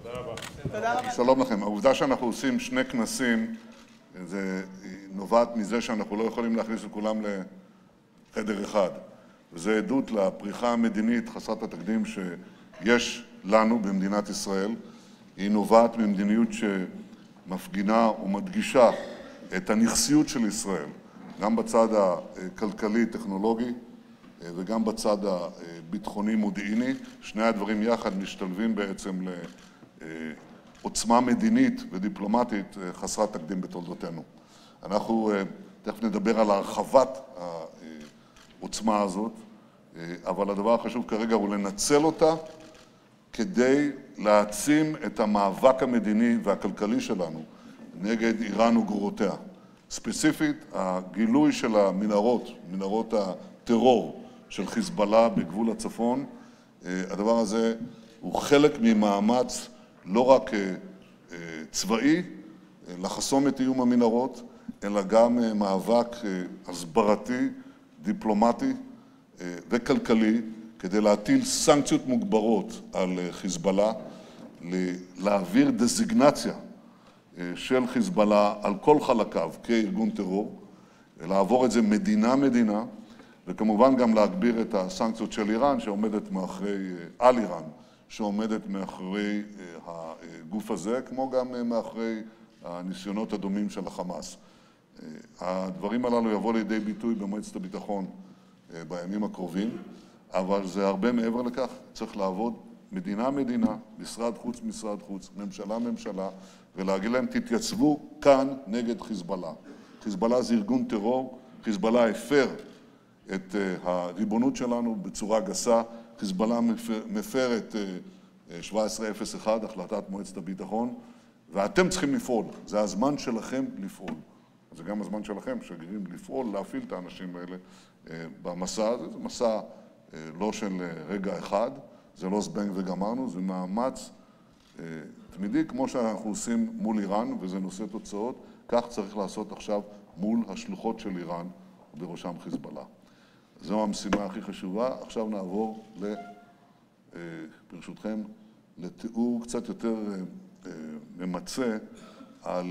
תודה רבה. שלום לכם. העובדה שאנחנו עושים שני כנסים, זה נובעת מזה שאנחנו לא יכולים להכניס את כולם לחדר אחד. וזה עדות לפריחה המדינית חסרת התקדים שיש לנו במדינת ישראל. היא נובעת ממדיניות שמפגינה ומדגישה את הנכסיות של ישראל, גם בצד הכלכלי-טכנולוגי וגם בצד הביטחוני-מודיעיני. שני הדברים יחד משתלבים בעצם לעוצמה מדינית ודיפלומטית חסרת תקדים בתולדותינו. אנחנו תכף נדבר על הרחבת העוצמה הזאת, אבל הדבר החשוב כרגע הוא לנצל אותה כדי להעצים את המאבק המדיני והכלכלי שלנו נגד איראן וגרורותיה. ספציפית, הגילוי של המנהרות, מנהרות הטרור של חיזבאללה בגבול הצפון, הדבר הזה הוא חלק ממאמץ לא רק צבאי לחסום את איום המנהרות, אלא גם מאבק הסברתי, דיפלומטי וכלכלי, כדי להטיל סנקציות מוגברות על חיזבאללה, להעביר דזיגנציה של חיזבאללה על כל חלקיו כארגון טרור, לעבור את זה מדינה-מדינה, וכמובן גם להגביר את הסנקציות של איראן, שעומדת מאחורי, על איראן, שעומדת מאחורי הגוף הזה, כמו גם מאחורי הניסיונות הדומים של החמאס. הדברים הללו יבוא לידי ביטוי במועצת הביטחון בימים הקרובים, אבל זה הרבה מעבר לכך. צריך לעבוד מדינה-מדינה, משרד חוץ, משרד חוץ, ממשלה, ולהגיד להם, תתייצבו כאן נגד חיזבאללה. חיזבאללה זה ארגון טרור, חיזבאללה הפר את הריבונות שלנו בצורה גסה, חיזבאללה מפר את 1701, החלטת מועצת הביטחון, ואתם צריכים לפעול. זה הזמן שלכם לפעול. זה גם הזמן שלכם, שגרירים, לפעול, להפעיל את האנשים האלה במסע הזה. זה מסע לא של רגע אחד, זה לא זבנג וגמרנו, זה מאמץ תמידי, כמו שאנחנו עושים מול איראן, וזה נושא תוצאות, כך צריך לעשות עכשיו מול השלוחות של איראן, ובראשם חיזבאללה. זו המשימה הכי חשובה. עכשיו נעבור, ברשותכם, לתיאור קצת יותר ממצה על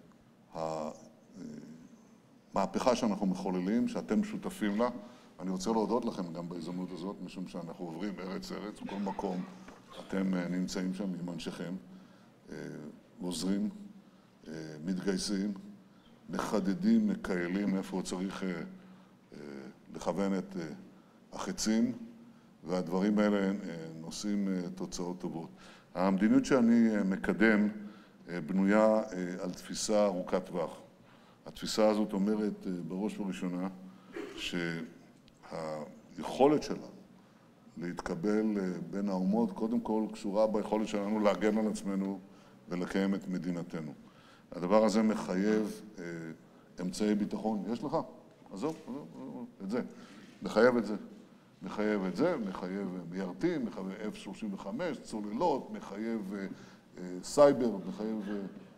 המהפכה שאנחנו מחוללים, שאתם שותפים לה. אני רוצה להודות לכם גם בהזדמנות הזאת, משום שאנחנו עוברים ארץ, בכל מקום אתם נמצאים שם עם אנשיכם, עוזרים, מתגייסים, מחדדים, מקיילים איפה צריך לכוון את החצים, והדברים האלה נושאים תוצאות טובות. המדיניות שאני מקדם בנויה על תפיסה ארוכת טווח. התפיסה הזאת אומרת בראש ובראשונה שהיכולת שלנו להתקבל בין האומות קודם כל קשורה ביכולת שלנו להגן על עצמנו ולקיים את מדינתנו. הדבר הזה מחייב אמצעי ביטחון. יש לך? עזוב, את זה. מחייב את זה. מחייב את זה, מחייב BRT, מחייב F-35, צוללות, מחייב סייבר, מחייב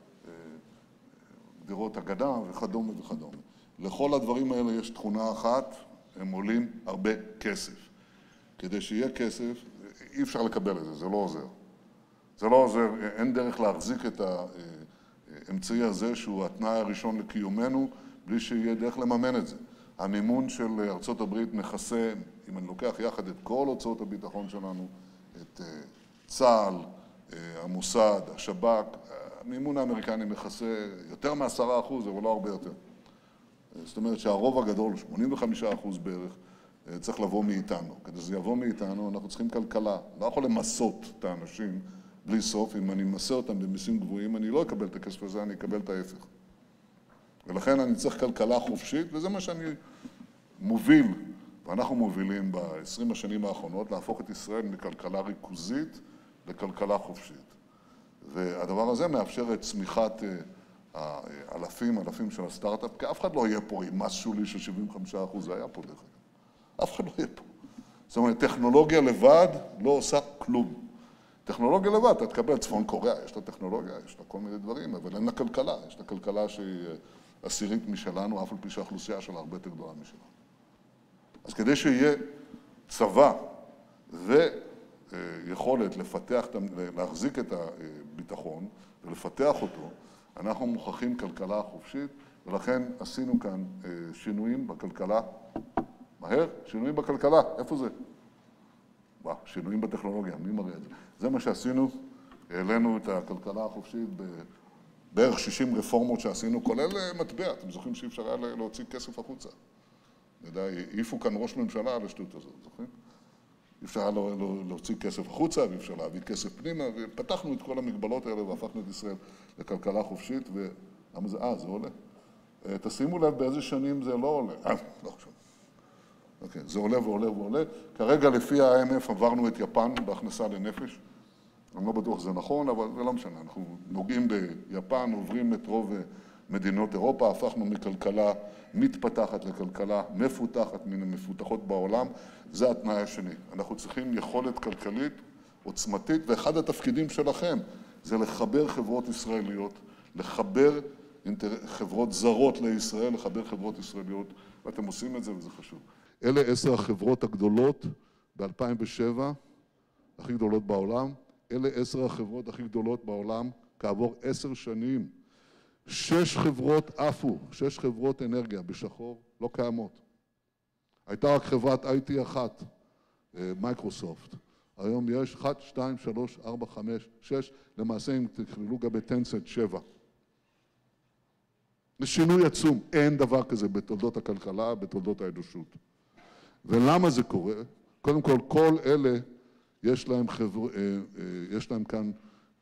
גדרות הגנה וכדומה וכדומה. לכל הדברים האלה יש תכונה אחת, הם עולים הרבה כסף. כדי שיהיה כסף, אי אפשר לקבל את זה, זה לא עוזר. זה לא עוזר, אין דרך להחזיק את האמצעי הזה, שהוא התנאי הראשון לקיומנו, בלי שיהיה דרך לממן את זה. המימון של ארצות הברית מכסה, אם אני לוקח יחד את כל הוצאות הביטחון שלנו, את צה"ל, המוסד, השב"כ, המימון האמריקני מכסה יותר מ10%, אבל לא הרבה יותר. זאת אומרת שהרוב הגדול, 85% בערך, צריך לבוא מאיתנו. כדי שזה יבוא מאיתנו, אנחנו צריכים כלכלה. לא יכול למסות את האנשים בלי סוף. אם אני ממסה אותם במיסים גבוהים, אני לא אקבל את הכסף הזה, אני אקבל את ההפך. ולכן אני צריך כלכלה חופשית, וזה מה שאני מוביל, ואנחנו מובילים ב-20 השנים האחרונות, להפוך את ישראל מכלכלה ריכוזית לכלכלה חופשית. והדבר הזה מאפשר את צמיחת אלפים של הסטארט-אפ, כי אף אחד לא יהיה פה עם מס שולי של 75%, זה היה פה דרך אגב. אף אחד לא יהיה פה. זאת אומרת, טכנולוגיה לבד לא עושה כלום. טכנולוגיה לבד, אתה תקבל צפון קוריאה, יש לה טכנולוגיה, יש לה כל מיני דברים, אבל אין לה כלכלה, יש לה כלכלה שהיא עשירית משלנו, אף על פי שהאוכלוסייה שלה הרבה יותר גדולה משלנו. אז כדי שיהיה צבא ויכולת לפתח, להחזיק את ביטחון ולפתח אותו, אנחנו מוכרחים כלכלה חופשית, ולכן עשינו כאן שינויים בכלכלה. מהר, שינויים בכלכלה, איפה זה? שינויים בטכנולוגיה, מי מראה את זה? זה מה שעשינו, העלינו את הכלכלה החופשית בערך 60 רפורמות שעשינו, כולל מטבע. אתם זוכרים שאי אפשר היה להוציא כסף החוצה. העיפו כאן ראש ממשלה על השטות הזאת, זוכרים? אי אפשר היה להוציא כסף החוצה, ואי אפשר להביא כסף פנימה, ופתחנו את כל המגבלות האלה והפכנו את ישראל לכלכלה חופשית, ולמה זה? זה עולה. תשימו לב באיזה שנים זה לא עולה. לא חשוב. אוקיי, זה עולה ועולה ועולה. כרגע לפי ה-IMF עברנו את יפן בהכנסה לנפש. אני לא בטוח שזה נכון, אבל זה לא משנה. אנחנו נוגעים ביפן, עוברים את רוב מדינות אירופה, הפכנו מכלכלה מתפתחת לכלכלה מפותחת מן המפותחות בעולם. זה התנאי השני. אנחנו צריכים יכולת כלכלית עוצמתית, ואחד התפקידים שלכם זה לחבר חברות ישראליות, לחבר חברות זרות לישראל, לחבר חברות ישראליות, ואתם עושים את זה וזה חשוב. אלה 10 החברות הגדולות ב-2007, הכי גדולות בעולם. אלה 10 החברות הכי גדולות בעולם כעבור 10 שנים. 6 חברות עפו, 6 חברות אנרגיה בשחור, לא קיימות. הייתה רק חברת IT אחת, מייקרוסופט. היום יש 1, 2, 3, 4, 5, 6, למעשה אם תכללו גם בטנסנט 7. זה שינוי עצום, אין דבר כזה בתולדות הכלכלה, בתולדות האנושות. ולמה זה קורה? קודם כל, כל אלה יש להם כאן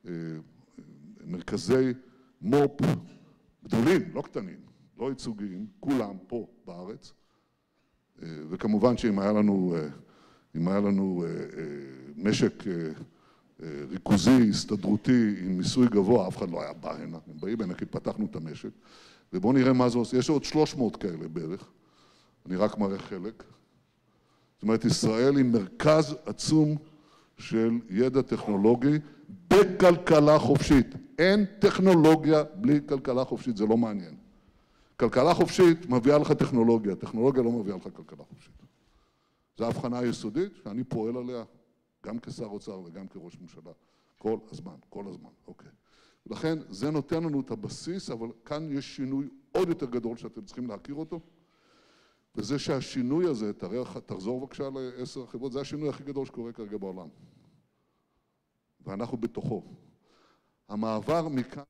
מרכזי מו"פ גדולים, לא קטנים, לא ייצוגיים, כולם פה בארץ. וכמובן שאם היה לנו משק ריכוזי, הסתדרותי, עם מיסוי גבוה, אף אחד לא היה בא הנה. הם באים הנה כי פתחנו את המשק. ובואו נראה מה זה עושה. יש עוד 300 כאלה בערך. אני רק מראה חלק. זאת אומרת, ישראל היא מרכז עצום של ידע טכנולוגי בכלכלה חופשית. אין טכנולוגיה בלי כלכלה חופשית, זה לא מעניין. כלכלה חופשית מביאה לך טכנולוגיה, טכנולוגיה לא מביאה לך כלכלה חופשית. זו ההבחנה היסודית שאני פועל עליה, גם כשר אוצר וגם כראש ממשלה, כל הזמן, אוקיי. ולכן זה נותן לנו את הבסיס, אבל כאן יש שינוי עוד יותר גדול שאתם צריכים להכיר אותו, וזה שהשינוי הזה, תחזור בבקשה ל10 החברות, זה השינוי הכי גדול שקורה כרגע בעולם. ואנחנו בתוכו. המעבר מכאן,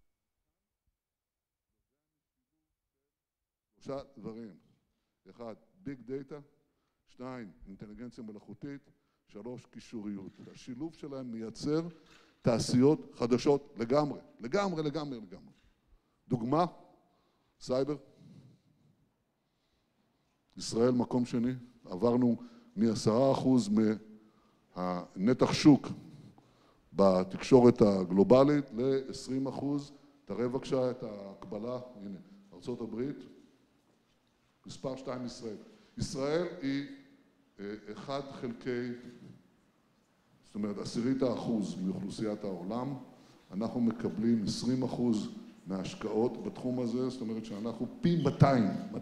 3 דברים. 1, ביג דאטה, 2, אינטליגנציה מלאכותית, 3, קישוריות. השילוב שלהם מייצר תעשיות חדשות לגמרי. לגמרי. דוגמה, סייבר. ישראל מקום שני, עברנו מ10% מהנתח שוק בתקשורת הגלובלית ל-20%. תראה בבקשה את ההקבלה, הנה, ארצות הברית, מספר 2 ישראל. ישראל היא 1 חלקי, זאת אומרת 0.1% מאוכלוסיית העולם, אנחנו מקבלים 20% מההשקעות בתחום הזה, זאת אומרת שאנחנו פי 200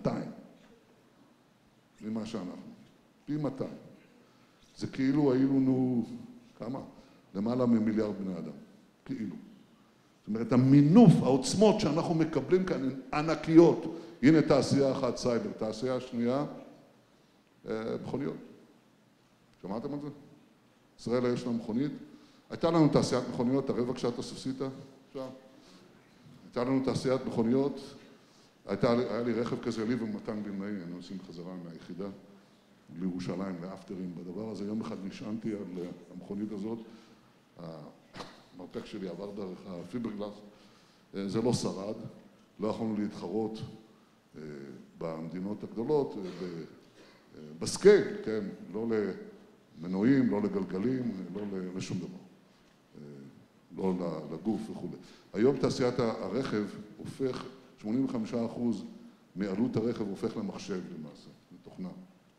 ממה שאנחנו, פי 200. זה כאילו היינו לנו, כמה? למעלה ממיליארד בני אדם, כאילו. זאת אומרת, המינוף, העוצמות שאנחנו מקבלים כאן הן ענקיות. הנה תעשייה אחת, סייבר, תעשייה שנייה, מכוניות. שמעתם על זה? ישראל יש לה מכונית. הייתה לנו תעשיית מכוניות, תראה בבקשה את הסוסיתא, עכשיו. הייתה לנו תעשיית מכוניות, היה לי רכב כזה, לי ומתן וילנאי, היינו עושים חזרה מהיחידה לירושלים, לאפטרים בדבר הזה. יום אחד נשענתי על המכונית הזאת, המרפק שלי עבר דרך הפיברגלס, זה לא שרד, לא יכולנו להתחרות במדינות הגדולות, בסקייל, כן, לא למנועים, לא לגלגלים, לא לשום דבר, לא לגוף וכו'. היום תעשיית הרכב הופך, 85% מעלות הרכב הופך למחשב למעשה, לתוכנה.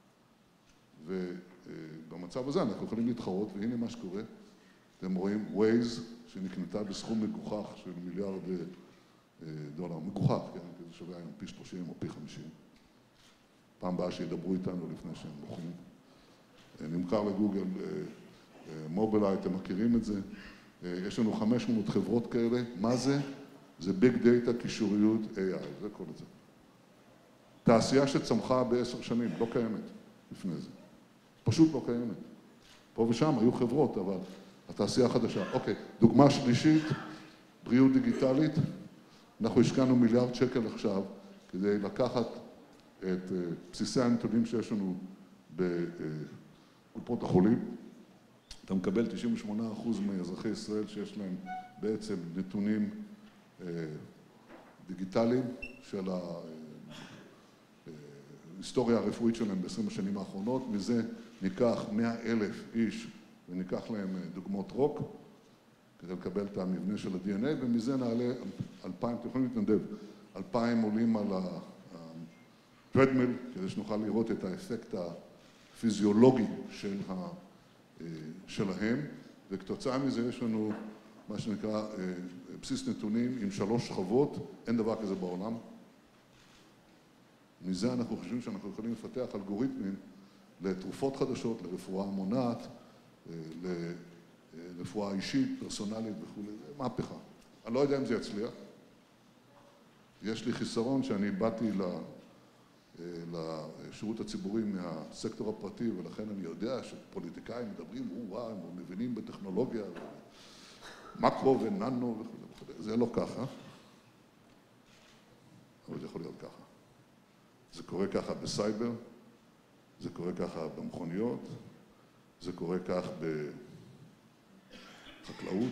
ובמצב הזה אנחנו יכולים להתחרות, והנה מה שקורה. אתם רואים Waze שנקנתה בסכום מגוחך של מיליארד דולר. מגוחך, כן? כי זה שווה היום פי 30 או פי 50. פעם הבאה שידברו איתנו לפני שהם מוכנים. נמכר לגוגל מובילאיי, אתם מכירים את זה. יש לנו 500 חברות כאלה. מה זה? זה ביג דאטה, קישוריות, AI, זה כל זה. תעשייה שצמחה ב10 שנים, לא קיימת לפני זה. פשוט לא קיימת. פה ושם היו חברות, אבל התעשייה חדשה. אוקיי, דוגמה שלישית, בריאות דיגיטלית. אנחנו השקענו מיליארד שקל עכשיו כדי לקחת את בסיסי הנתונים שיש לנו בקופות החולים. אתה מקבל 98% מאזרחי ישראל שיש להם בעצם נתונים דיגיטליים של ההיסטוריה הרפואית שלהם ב-20 השנים האחרונות. מזה ניקח 100,000 איש וניקח להם דוגמות רוק כדי לקבל את המבנה של ה-DNA, ומזה נעלה 2,000, אתם יכולים להתנדב, 2,000 עולים על הטרדמיל, כדי שנוכל לראות את האפקט הפיזיולוגי שלהם, וכתוצאה מזה יש לנו מה שנקרא בסיס נתונים עם 3 שכבות, אין דבר כזה בעולם. מזה אנחנו חושבים שאנחנו יכולים לפתח אלגוריתמים לתרופות חדשות, לרפואה מונעת, לרפואה אישית, פרסונלית וכו'. זה מהפכה. אני לא יודע אם זה יצליח. יש לי חיסרון שאני באתי לשירות הציבורי מהסקטור הפרטי, ולכן אני יודע שפוליטיקאים מדברים, וואו, הם מבינים בטכנולוגיה, מקרו וננו וכו'. זה לא ככה, אבל זה יכול להיות ככה. זה קורה ככה בסייבר, זה קורה ככה במכוניות, זה קורה כך בחקלאות,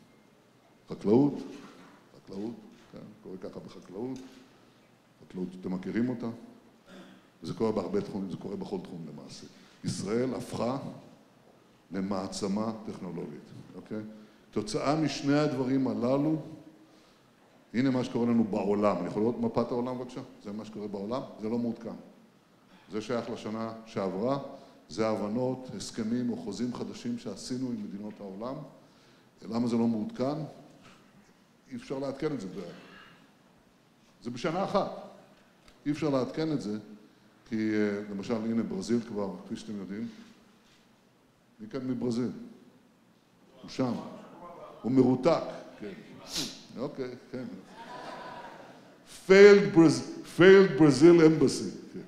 כן, קורה ככה בחקלאות, חקלאות, אתם מכירים אותה? וזה קורה בהרבה תחומים, זה קורה בכל תחום למעשה. ישראל הפכה למעצמה טכנולוגית, אוקיי? תוצאה משני הדברים הללו, הנה מה שקורה לנו בעולם. אני יכול לראות מפת העולם בבקשה? זה מה שקורה בעולם, זה לא מעודכן. זה שייך לשנה שעברה, זה הבנות, הסכמים או חוזים חדשים שעשינו עם מדינות העולם. למה זה לא מעודכן? אי אפשר לעדכן את זה. זה בשנה אחת. אי אפשר לעדכן את זה, כי למשל, הנה ברזיל כבר, כפי שאתם יודעים, מי כאן מברזיל? הוא שם. הוא מרותק, כן. אוקיי, כן. Failed Brazil Embassy. כן.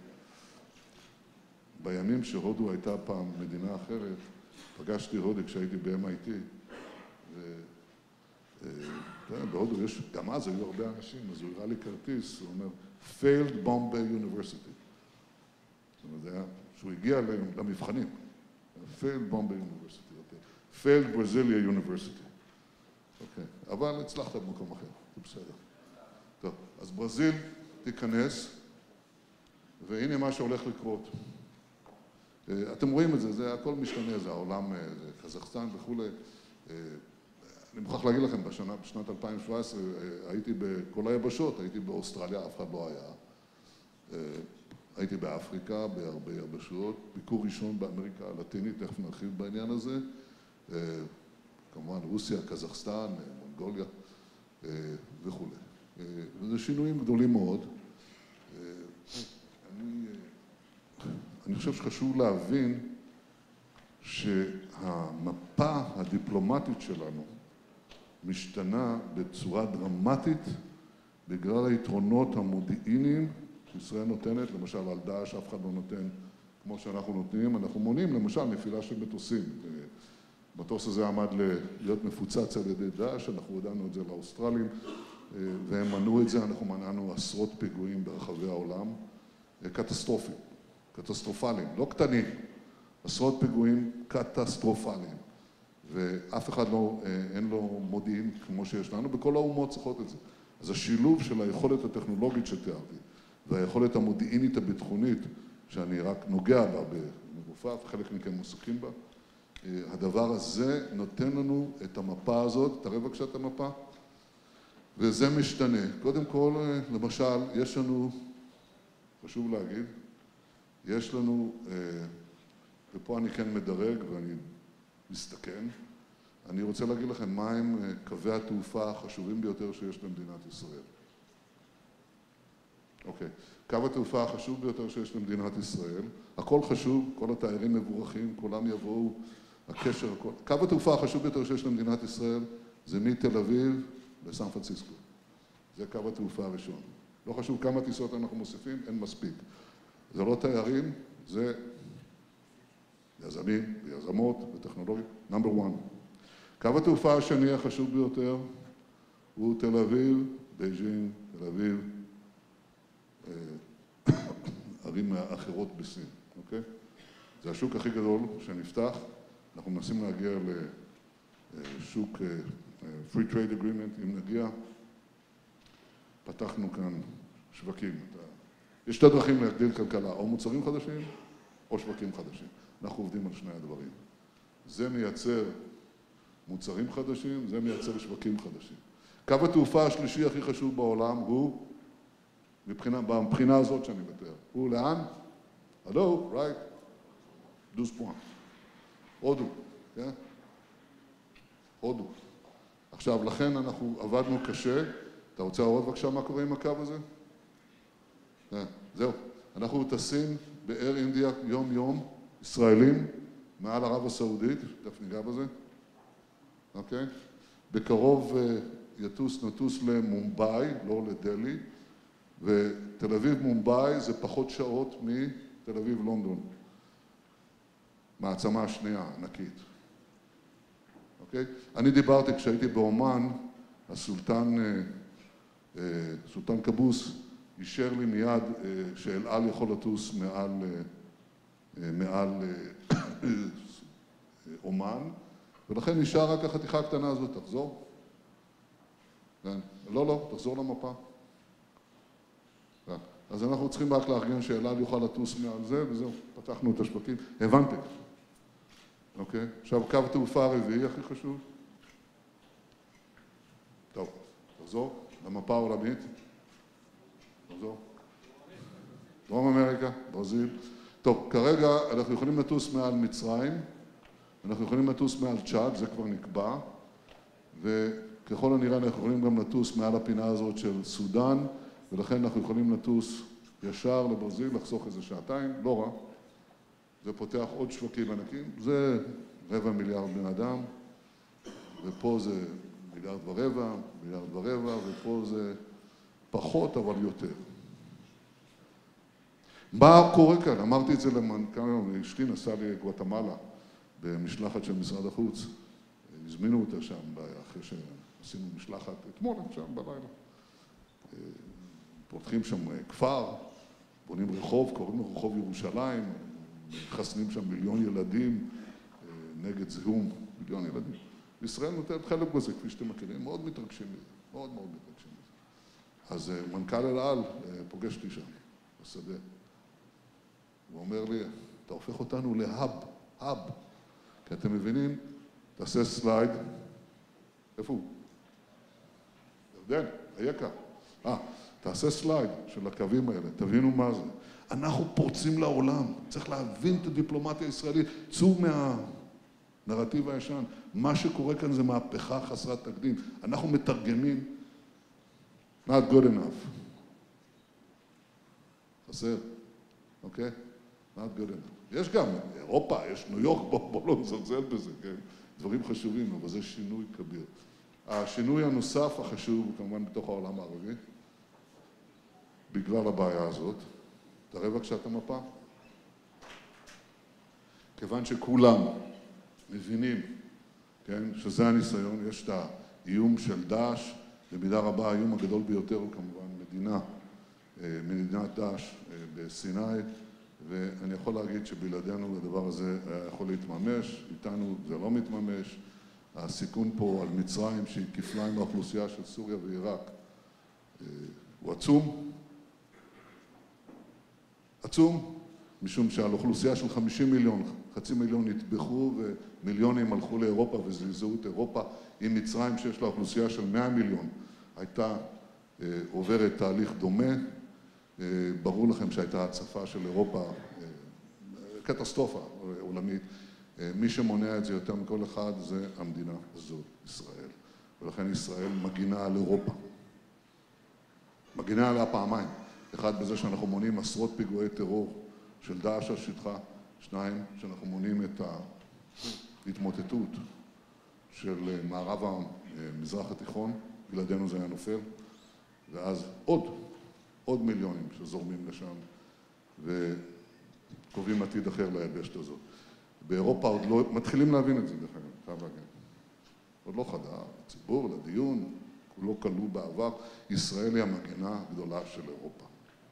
בימים שהודו הייתה פעם מדינה אחרת, פגשתי הודי כשהייתי ב-MIT, בהודו יש, גם אז היו הרבה אנשים, אז הוא הראה לי כרטיס, הוא אומר, Failed Bombay University. זאת אומרת, זה היה, שהוא הגיע למבחנים. Failed Bombay University, אוקיי. Failed Brasilia University. אוקיי, אבל הצלחת במקום אחר, זה בסדר. טוב, אז ברזיל תיכנס, והנה מה שהולך לקרות. אתם רואים את זה, זה הכל משתנה, זה העולם, זה קזחסטן וכו'. אני מוכרח להגיד לכם, בשנת 2017 הייתי בכל היבשות, הייתי באוסטרליה, אף אחד לא היה. הייתי באפריקה, בהרבה יבשות, ביקור ראשון באמריקה הלטינית, תכף נרחיב בעניין הזה. כמובן רוסיה, קזחסטן, מונגוליה וכו'. וזה שינויים גדולים מאוד. אני חושב שחשוב להבין שהמפה הדיפלומטית שלנו משתנה בצורה דרמטית בגלל היתרונות המודיעיניים שישראל נותנת, למשל על דאעש אף אחד לא נותן כמו שאנחנו נותנים, אנחנו מונעים למשל נפילה של מטוסים. המטוס הזה עמד להיות מפוצץ על ידי דאעש, אנחנו הודענו את זה לאוסטרלים, והם מנעו את זה, אנחנו מנענו עשרות פיגועים ברחבי העולם, קטסטרופליים, לא קטנים, עשרות פיגועים קטסטרופליים, ואף אחד אין לו מודיעין כמו שיש לנו, בכל האומות צריכות את זה. אז השילוב של היכולת הטכנולוגית שתיארתי, והיכולת המודיעינית הביטחונית, שאני רק נוגע בה במגופף, חלק מכם עוסקים בה, הדבר הזה נותן לנו את המפה הזאת, תראה בבקשה את המפה, וזה משתנה. קודם כל, למשל, יש לנו, חשוב להגיד, יש לנו, ופה אני כן מדרג ואני מסתכן, אני רוצה להגיד לכם מהם קווי התעופה החשובים ביותר שיש למדינת ישראל. אוקיי, קו התעופה החשוב ביותר שיש למדינת ישראל, הכל חשוב, כל התיירים מבורכים, כולם יבואו, הקשר, הכל. קו התעופה החשוב ביותר שיש למדינת ישראל זה מתל אביב לסן פרנסיסקו. זה קו התעופה הראשון. לא חשוב כמה טיסות אנחנו מוסיפים, אין מספיק. זה לא תיירים, זה יזמים ויזמות וטכנולוגיה. נאמבר 1. קו התעופה השני החשוב ביותר הוא תל אביב, בייג'ינג, תל אביב, ערים אחרות בסין, אוקיי? זה השוק הכי גדול שנפתח. אנחנו מנסים להגיע לשוק Free Trade Agreement, אם נגיע. פתחנו כאן שווקים. יש שתי דרכים להגדיל כלכלה, או מוצרים חדשים, או שווקים חדשים. אנחנו עובדים על שני הדברים. זה מייצר מוצרים חדשים, זה מייצר שווקים חדשים. קו התעופה השלישי הכי חשוב בעולם הוא, מבחינה הזאת שאני מתאר, הוא לאן? הלו, right? 12 פוינט. הודו, כן? הודו. עכשיו, לכן אנחנו עבדנו קשה. אתה רוצה לראות בבקשה מה קורה עם הקו הזה? זהו. אנחנו טסים באר אינדיה יום-יום, ישראלים, מעל ערב הסעודית, תכף ניגע בזה, אוקיי? בקרוב נטוס למומבאי, לא לדלי, ותל אביב מומבאי זה פחות שעות מתל אביב לונדון. מעצמה השנייה, ענקית. אוקיי? אני דיברתי כשהייתי באומן, הסולטן קבוס אישר לי מיד שאל על יכול לטוס מעל אומן, ולכן נשאר רק החתיכה הקטנה הזאת. תחזור. לא, תחזור למפה. אז אנחנו צריכים רק לארגן שאל על יוכל לטוס מעל זה, וזהו, פתחנו את השווקים. הבנתם. אוקיי? עכשיו, קו התעופה הרביעי הכי חשוב. טוב, תחזור למפה העולמית. תחזור. דרום אמריקה, ברזיל. טוב, כרגע אנחנו יכולים לטוס מעל מצרים, אנחנו יכולים לטוס מעל צ'אד, זה כבר נקבע, וככל הנראה אנחנו יכולים גם לטוס מעל הפינה הזאת של סודן, ולכן אנחנו יכולים לטוס ישר לברזיל, לחסוך איזה שעתיים, לא רע. זה פותח עוד שווקים ענקים, זה 250 מיליארד בני אדם, ופה זה 1.25 מיליארד, ופה זה פחות אבל יותר. מה קורה כאן? אמרתי את זה למנכ"ל, אשתי נסעה לגואטמלה במשלחת של משרד החוץ, הזמינו אותה שם אחרי שעשינו משלחת אתמול, שם בלילה. פותחים שם כפר, בונים רחוב, קוראים לו רחוב ירושלים, מחסנים שם 1,000,000 ילדים נגד זיהום, 1,000,000 ילדים. ישראל נותנת חלק בזה, כפי שאתם מכירים, מאוד מתרגשים מזה, מאוד מתרגשים מזה. אז מנכ"ל אל על פוגש אותי שם, בשדה. הוא אומר לי, אתה הופך אותנו להאב. כי אתם מבינים, תעשה סלייד. איפה הוא? ירדן, היקר. תעשה סלייד של הקווים האלה, תבינו מה זה. אנחנו פורצים לעולם, צריך להבין את הדיפלומטיה הישראלית, צאו מהנרטיב הישן. מה שקורה כאן זה מהפכה חסרת תקדים. אנחנו מתרגמים, not good enough. חסר, אוקיי? not good enough. יש גם אירופה, יש ניו יורק, בוא לא נזלזל בזה, כן? דברים חשובים, אבל זה שינוי כביר. השינוי הנוסף החשוב הוא כמובן בתוך העולם הערבי, בגלל הבעיה הזאת. תראה בבקשה את המפה. כיוון שכולם מבינים, כן, שזה הניסיון, יש את האיום של דאעש, במידה רבה האיום הגדול ביותר הוא כמובן מדינת דאעש בסיני, ואני יכול להגיד שבלעדינו הדבר הזה יכול להתממש, איתנו זה לא מתממש. הסיכון פה על מצרים, שהיא כפליים מהאוכלוסייה של סוריה ועיראק, הוא עצום, משום שעל אוכלוסייה של 50 מיליון, 500,000 נטבחו ומיליונים הלכו לאירופה וזעזעו את אירופה. עם מצרים שיש לה אוכלוסייה של 100 מיליון, הייתה עוברת תהליך דומה. ברור לכם שהייתה הצפה של אירופה, קטסטרופה עולמית. מי שמונע את זה יותר מכל אחד זה המדינה הזאת, ישראל. ולכן ישראל מגינה על אירופה. מגינה עליה פעמיים. אחד בזה שאנחנו מונים עשרות פיגועי טרור של דאעש על שטחה, 2, שאנחנו מונים את התמוטטות של מערב המזרח התיכון, בלעדינו זה היה נופל, ואז עוד מיליונים שזורמים לשם וקובעים עתיד אחר ליבשת הזאת. באירופה עוד לא, מתחילים להבין את זה, דרך אגב, חייב להגיד. עוד לא חדה, הציבור, לדיון, כולו כלוא בעבר, ישראל היא המגנה הגדולה של אירופה.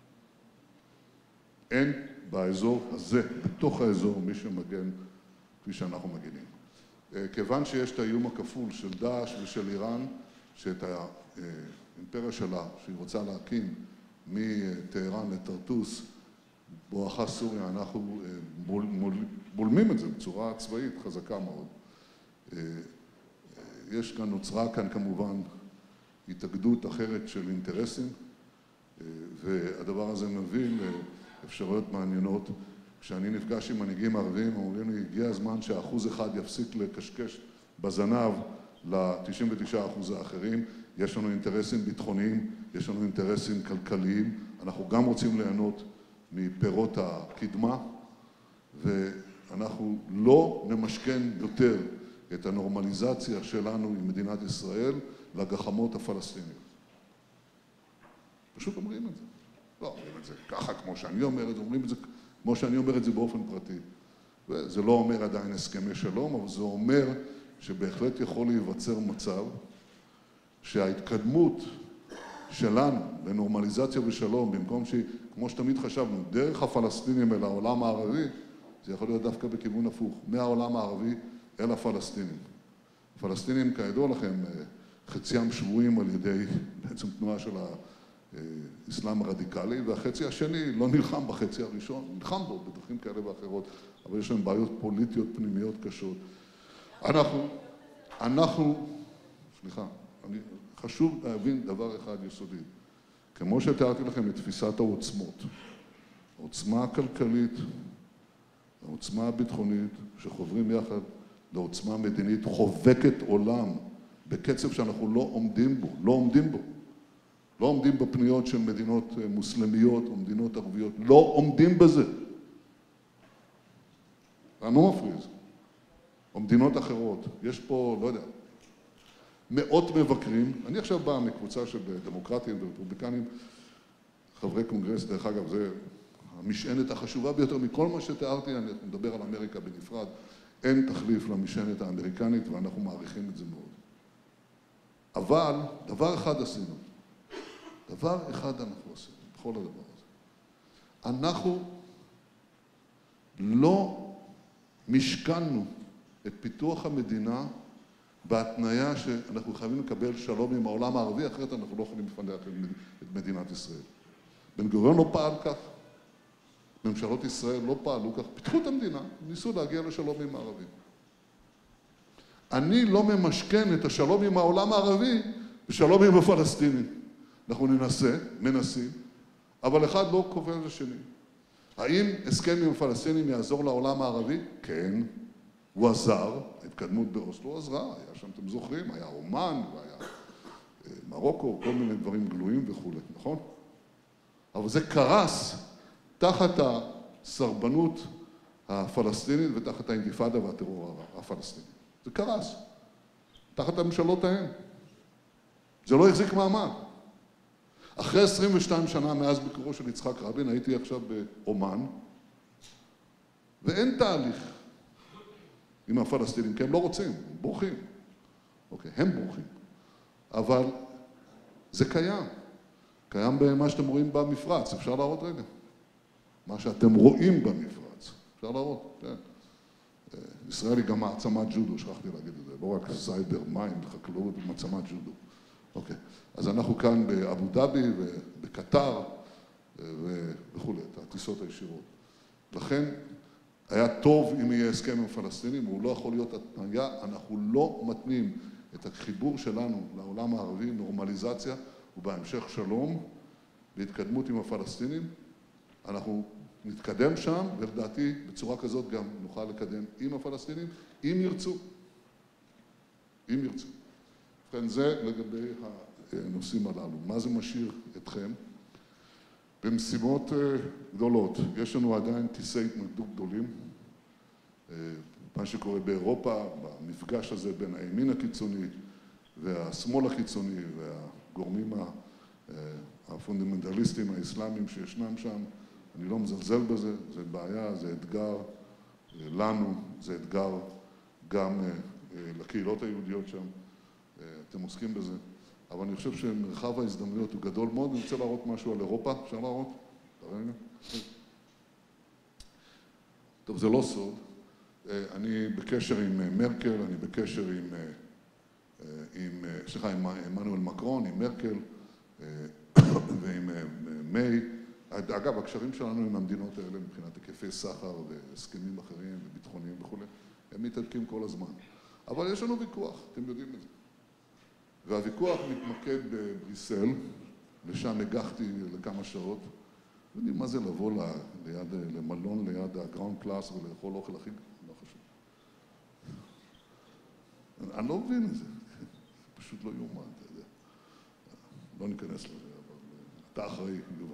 אין באזור הזה, בתוך האזור, מי שמגן כפי שאנחנו מגנים. כיוון שיש את האיום הכפול של דאעש ושל איראן, שאת האימפריה שלה, שהיא רוצה להקים מטהרן לטרטוס, בואכה סוריה, אנחנו בולמים את זה בצורה צבאית חזקה מאוד. נוצרה כאן כמובן התאגדות אחרת של אינטרסים, והדבר הזה מביא לאפשרויות מעניינות. כשאני נפגש עם מנהיגים ערבים, אומרים לי, הגיע הזמן ש1% יפסיק לקשקש בזנב ל-99% האחרים. יש לנו אינטרסים ביטחוניים, יש לנו אינטרסים כלכליים, אנחנו גם רוצים ליהנות מפירות הקדמה, ואנחנו לא נמשכן יותר את הנורמליזציה שלנו עם מדינת ישראל לגחמות הפלסטיניות. פשוט אומרים את זה. לא אומרים את זה ככה כמו שאני אומר את זה, אומרים את זה כמו שאני אומר את זה באופן פרטי. וזה לא אומר עדיין הסכמי שלום, אבל זה אומר שבהחלט יכול להיווצר מצב שההתקדמות שלנו לנורמליזציה ושלום, במקום כמו שתמיד חשבנו, דרך הפלסטינים אל העולם הערבי, זה יכול להיות דווקא בכיוון הפוך, מהעולם הערבי אל הפלסטינים. הפלסטינים, כידוע לכם, חציים שבויים על ידי בעצם תנועה של האסלאם הרדיקלי, והחצי השני לא נלחם בחצי הראשון, נלחם בו בדרכים כאלה ואחרות, אבל יש להם בעיות פוליטיות פנימיות קשות. חשוב להבין דבר אחד יסודי. כמו שתיארתי לכם את תפיסת העוצמות, העוצמה הכלכלית, העוצמה הביטחונית, שחוברים יחד לעוצמה מדינית חובקת עולם בקצב שאנחנו לא עומדים בו. לא עומדים בפניות של מדינות מוסלמיות או מדינות ערביות. לא עומדים בזה. אני לא מפריע את זה. או מדינות אחרות. יש פה, לא יודע, מאות מבקרים. אני עכשיו בא מקבוצה של דמוקרטים ורפובליקנים, חברי קונגרס, דרך אגב, זה המשענת החשובה ביותר מכל מה שתיארתי, אני מדבר על אמריקה בנפרד, אין תחליף למשענת האמריקנית ואנחנו מעריכים את זה מאוד. אבל דבר אחד עשינו, בכל הדבר הזה. אנחנו לא משכנו את פיתוח המדינה בהתניה שאנחנו חייבים לקבל שלום עם העולם הערבי, אחרת אנחנו לא יכולים לפתח את מדינת ישראל. בן-גוריון לא פעל כך, ממשלות ישראל לא פעלו כך, פיתחו את המדינה, ניסו להגיע לשלום עם הערבים. אני לא ממשכן את השלום עם העולם הערבי בשלום עם הפלסטינים. אנחנו מנסים, אבל אחד לא קובע לשני. האם הסכם עם הפלסטינים יעזור לעולם הערבי? כן, הוא עזר, ההתקדמות באוסלו עזרה, היה שם, אתם זוכרים, היה אומן, והיה מרוקו, כל מיני דברים גלויים וכו', נכון? אבל זה קרס תחת הסרבנות הפלסטינית ותחת האינתיפאדה והטרור הפלסטיני. זה קרס, תחת הממשלות ההן. זה לא החזיק מעמד. אחרי 22 שנה מאז ביקורו של יצחק רבין, הייתי עכשיו באומן, ואין תהליך עם הפלסטינים, כי הם לא רוצים, הם בורחים. אוקיי, הם בורחים. אבל זה קיים. קיים במה שאתם רואים במפרץ. אפשר להראות רגע. מה שאתם רואים במפרץ. אפשר להראות, כן. ישראל היא גם מעצמת ג'ודו, שכחתי להגיד את זה. לא רק סייבר, מים, חקלאות, מעצמת ג'ודו. אוקיי. אז אנחנו כאן באבו דאבי ובקטר וכו', את הטיסות הישירות. לכן היה טוב אם יהיה הסכם עם הפלסטינים, הוא לא יכול להיות התניה, אנחנו לא מתנים את החיבור שלנו לעולם הערבי, נורמליזציה ובהמשך שלום, בהתקדמות עם הפלסטינים. אנחנו נתקדם שם, ולדעתי בצורה כזאת גם נוכל לקדם עם הפלסטינים, אם ירצו. אם ירצו. ובכן, זה לגבי הנושאים הללו. מה זה משאיר אתכם? במשימות גדולות. יש לנו עדיין כיסי התנגדות גדולים מה שקורה באירופה, במפגש הזה בין הימין הקיצוני והשמאל הקיצוני והגורמים הפונדמנטליסטיים האסלאמיים שישנם שם. אני לא מזלזל בזה, זה בעיה, זה אתגר לנו, זה אתגר גם לקהילות היהודיות שם. אתם עוסקים בזה. אבל אני חושב שמרחב ההזדמנויות הוא גדול מאוד. אני רוצה להראות משהו על אירופה. אפשר להראות? רגע. טוב, זה לא סוד. אני בקשר עם מרקל, אני בקשר עם עמנואל מקרון, עם מרקל ועם מיי. אגב, הקשרים שלנו עם המדינות האלה מבחינת היקפי סחר והסכמים אחרים וביטחוניים וכו', הם מתעדכים כל הזמן. אבל יש לנו ויכוח, אתם יודעים את זה. והוויכוח מתמקד בבריסל, ושם הגחתי לכמה שעות. יודעים מה זה לבוא למלון ליד הגראונד קלאס ולאכול אוכל הכי לא חשוב. אני לא מבין את זה, זה פשוט לא יאומן, אתה יודע. לא ניכנס לזה, אבל אתה אחראי, יובל.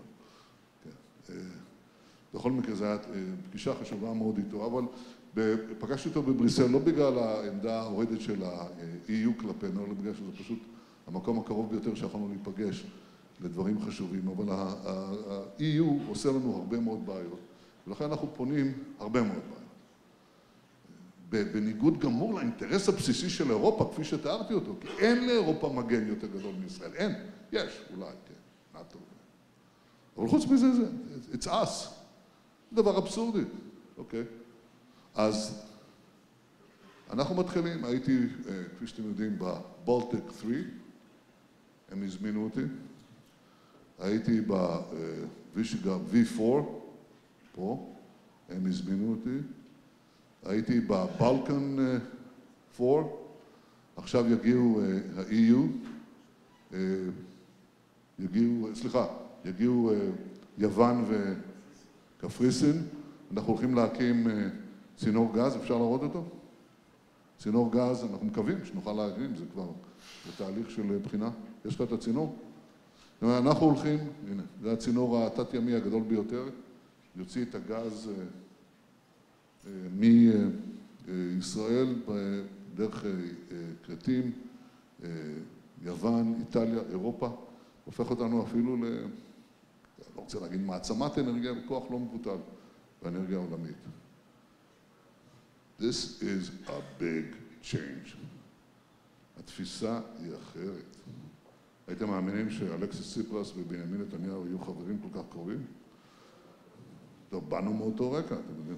בכל מקרה, זו הייתה פגישה חשובה מאוד איתו, אבל פגשתי אותו בבריסל, לא בגלל העמדה האוהדת של ה-EU כלפינו, אלא בגלל שזה פשוט המקום הקרוב ביותר שיכולנו להיפגש לדברים חשובים, אבל ה-EU עושה לנו הרבה מאוד בעיות, ולכן אנחנו פונים הרבה מאוד בעיות. בניגוד גמור לאינטרס הבסיסי של אירופה, כפי שתיארתי אותו, כי אין לאירופה מגן יותר גדול מישראל, אין, יש, אולי, כן, נאט"ו. אבל חוץ מזה, it's us. זה דבר אבסורדי, אוקיי? אז אנחנו מתחילים, הייתי, כפי שאתם יודעים, בבולטיק 3, הם הזמינו אותי. הייתי בווישיגרד V4, פה, הם הזמינו אותי. הייתי בבלקן 4, עכשיו יגיעו ה-EU, יגיעו יוון וקפריסין. אנחנו הולכים להקים צינור גז, אפשר להראות אותו? צינור גז, אנחנו מקווים שנוכל להקים, זה כבר בתהליך של בחינה. יש לך את הצינור? אנחנו הולכים, הנה, זה הצינור התת-ימי הגדול ביותר, יוציא את הגז מישראל דרך קרטים, יוון, איטליה, אירופה, הופך אותנו אפילו לא רוצה להגיד מעצמת אנרגיה, וכוח לא מבוטל באנרגיה העולמית. This is a big change. התפיסה היא אחרת. הייתם מאמינים שאלכסיס ציפרס ובנימין נתניהו יהיו חברים כל כך קרובים? טוב, באנו מאותו רקע, אתם יודעים.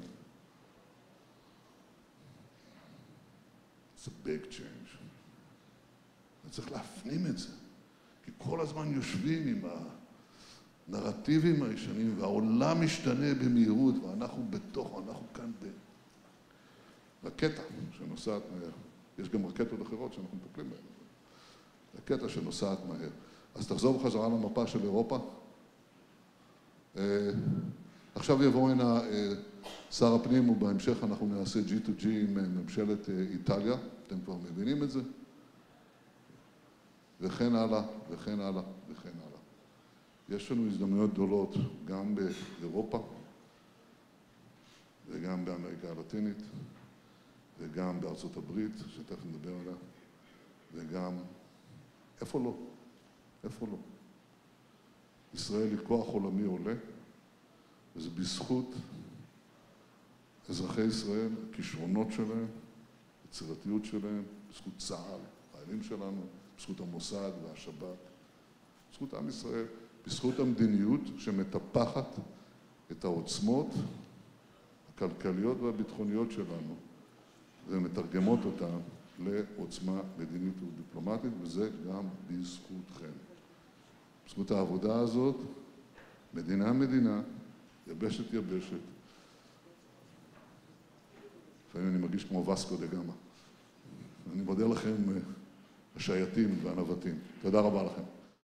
It's a big change. צריך להפנים את זה. כי כל הזמן יושבים עם הנרטיבים הישנים, והעולם משתנה במהירות, ואנחנו כאן ברקטה שנוסעת מהר. יש גם רקטות אחרות שאנחנו מטפלים בהן. רקטה שנוסעת מהר. אז תחזור בחזרה למפה של אירופה. עכשיו יבוא הנה שר הפנים, ובהמשך אנחנו נעשה G2G עם ממשלת איטליה. אתם כבר מבינים את זה? וכן הלאה, וכן הלאה, וכן הלאה. יש לנו הזדמנויות גדולות גם באירופה, וגם באמריקה הלטינית, וגם בארצות הברית, שתכף נדבר עליה, וגם, איפה לא? איפה לא? ישראל היא כוח עולמי עולה, וזה בזכות אזרחי ישראל, הכישרונות שלהם, היצירתיות שלהם, בזכות צה"ל, החיילים שלנו, בזכות המוסד והשב"כ, בזכות עם ישראל, בזכות המדיניות שמטפחת את העוצמות הכלכליות והביטחוניות שלנו ומתרגמות אותן לעוצמה מדינית ודיפלומטית, וזה גם בזכותכם. בזכות העבודה הזאת, מדינה, יבשת, לפעמים אני מרגיש כמו וסקו דה גאמה. אני מודה לכם, השייטים והנווטים. תודה רבה לכם.